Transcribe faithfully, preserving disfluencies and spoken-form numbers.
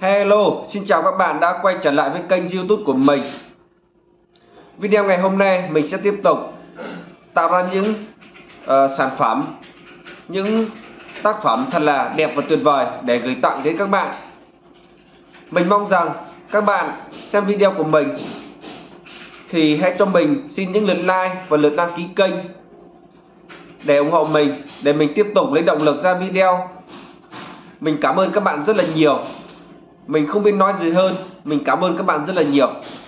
Hello, xin chào các bạn đã quay trở lại với kênh YouTube của mình. Video ngày hôm nay mình sẽ tiếp tục tạo ra những uh, sản phẩm, những tác phẩm thật là đẹp và tuyệt vời để gửi tặng đến các bạn. Mình mong rằng các bạn xem video của mình thì hãy cho mình xin những lượt like và lượt đăng ký kênh để ủng hộ mình, để mình tiếp tục lấy động lực ra video. Mình cảm ơn các bạn rất là nhiều. Mình không biết nói gì hơn. Mình cảm ơn các bạn rất là nhiều.